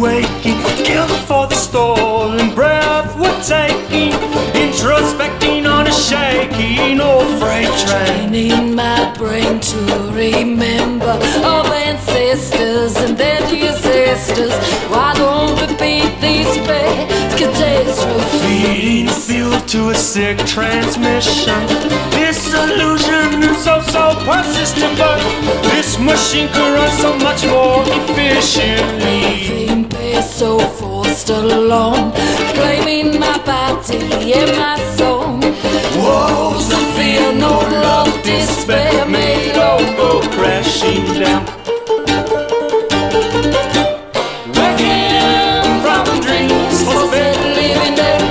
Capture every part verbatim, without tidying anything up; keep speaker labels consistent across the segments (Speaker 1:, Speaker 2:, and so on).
Speaker 1: waking, guilt for the stolen breath we're taking, introspecting on a shaky old freight train.
Speaker 2: In my brain to remember all ancestors and their disasters. Why don't repeat these bad catastrophes?
Speaker 1: Feeding fuel to a sick transmission. This illusion is so, so persistent, but this machine can run so much more efficiently.
Speaker 2: Nothing pays so forced along, claiming my body and my soul.
Speaker 1: Woes of fear, no love, despair, made all go crashing down. Waking from dreams, for steady living day.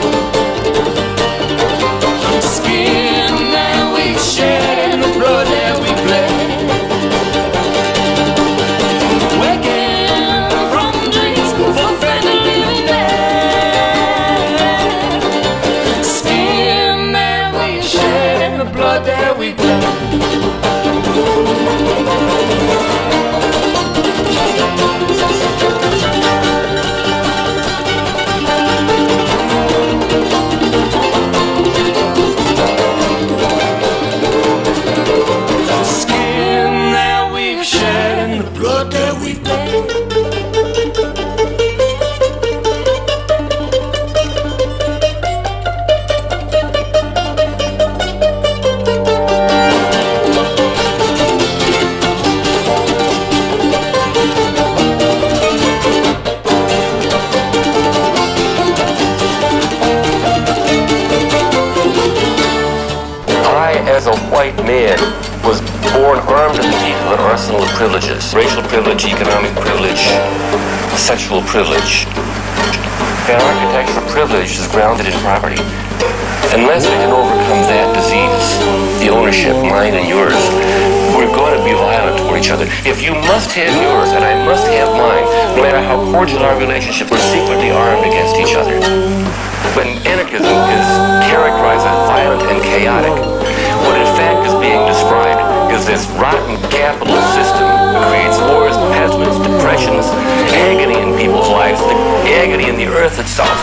Speaker 1: Skin that we shed, the blood that we bled. Waking from dreams, for steady living day. Skin that we shed, and the blood that we bled.
Speaker 3: As a white man, was born armed to the teeth with an arsenal of privileges. Racial privilege, economic privilege, sexual privilege. The architecture of privilege is grounded in property. Unless we can overcome that disease, the ownership, mine and yours, we're going to be violent toward each other. If you must have yours and I must have mine, no matter how cordial our relationship, we're secretly armed against each other. When anarchism is characterized as violent and chaotic, what in fact is being described is this rotten capitalist system that creates wars, pessimists, depressions, agony in people's lives, the agony in the earth itself.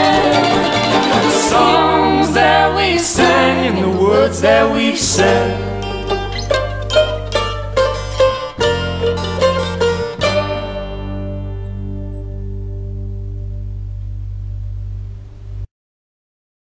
Speaker 3: That we've said.